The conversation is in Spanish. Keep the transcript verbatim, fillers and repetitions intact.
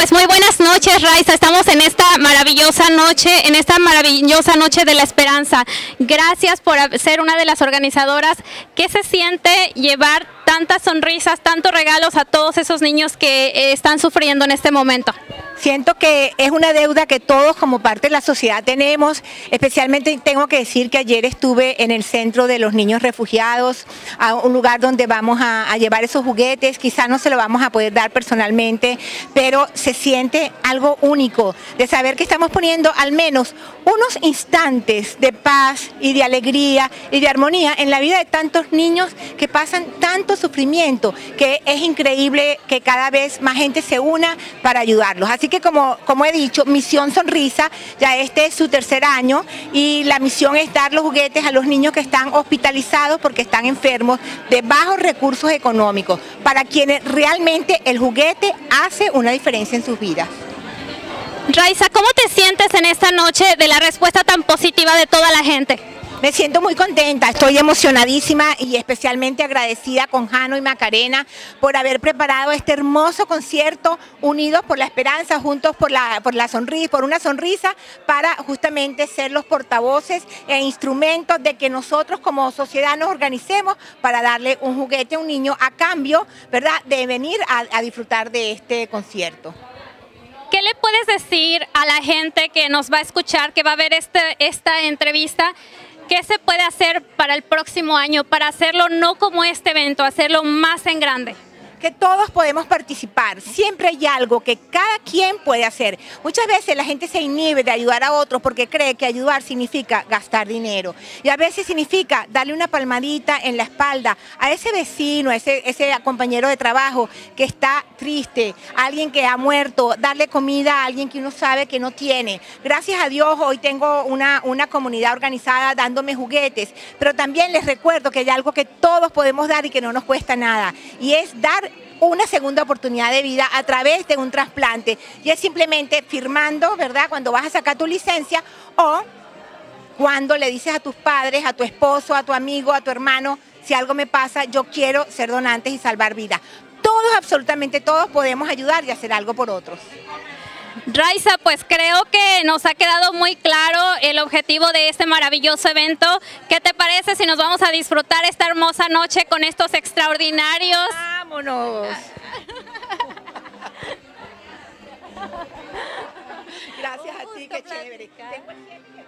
Pues muy buenas noches, Raiza. Estamos en esta maravillosa noche, en esta maravillosa noche de la esperanza. Gracias por ser una de las organizadoras. ¿Qué se siente llevar tantas sonrisas, tantos regalos a todos esos niños que eh, están sufriendo en este momento? Siento que es una deuda que todos como parte de la sociedad tenemos, especialmente tengo que decir que ayer estuve en el centro de los niños refugiados, a un lugar donde vamos a, a llevar esos juguetes. Quizás no se lo vamos a poder dar personalmente, pero se siente algo único de saber que estamos poniendo al menos unos instantes de paz y de alegría y de armonía en la vida de tantos niños que pasan tanto sufrimiento, que es increíble que cada vez más gente se una para ayudarlos. Así que como, como he dicho, Misión Sonrisa, ya este es su tercer año y la misión es dar los juguetes a los niños que están hospitalizados porque están enfermos de bajos recursos económicos, para quienes realmente el juguete hace una diferencia en sus vidas. Raiza, ¿cómo te sientes en esta noche de la respuesta tan positiva de toda la gente? Me siento muy contenta, estoy emocionadísima y especialmente agradecida con Jano y Macarena por haber preparado este hermoso concierto, unidos por la esperanza, juntos por la, por la sonrisa, por una sonrisa, para justamente ser los portavoces e instrumentos de que nosotros como sociedad nos organicemos para darle un juguete a un niño a cambio, ¿verdad?, de venir a, a disfrutar de este concierto. ¿Qué le puedes decir a la gente que nos va a escuchar, que va a ver este, esta entrevista? ¿Qué se puede hacer para el próximo año, para hacerlo no como este evento, hacerlo más en grande? Que todos podemos participar, siempre hay algo que cada quien puede hacer. Muchas veces la gente se inhibe de ayudar a otros porque cree que ayudar significa gastar dinero. Y a veces significa darle una palmadita en la espalda a ese vecino, a ese, ese compañero de trabajo que está triste, a alguien que ha muerto, darle comida a alguien que uno sabe que no tiene. Gracias a Dios hoy tengo una, una comunidad organizada dándome juguetes, pero también les recuerdo que hay algo que todos podemos dar y que no nos cuesta nada, y es dar una segunda oportunidad de vida a través de un trasplante, y es simplemente firmando, ¿verdad?, cuando vas a sacar tu licencia, o cuando le dices a tus padres, a tu esposo, a tu amigo, a tu hermano: si algo me pasa, yo quiero ser donantes y salvar vidas. Todos, absolutamente todos, podemos ayudar y hacer algo por otros. Raiza, pues creo que nos ha quedado muy claro el objetivo de este maravilloso evento. ¿Qué te parece si nos vamos a disfrutar esta hermosa noche con estos extraordinarios? ¡Vámonos! Gracias a ti, qué chévere.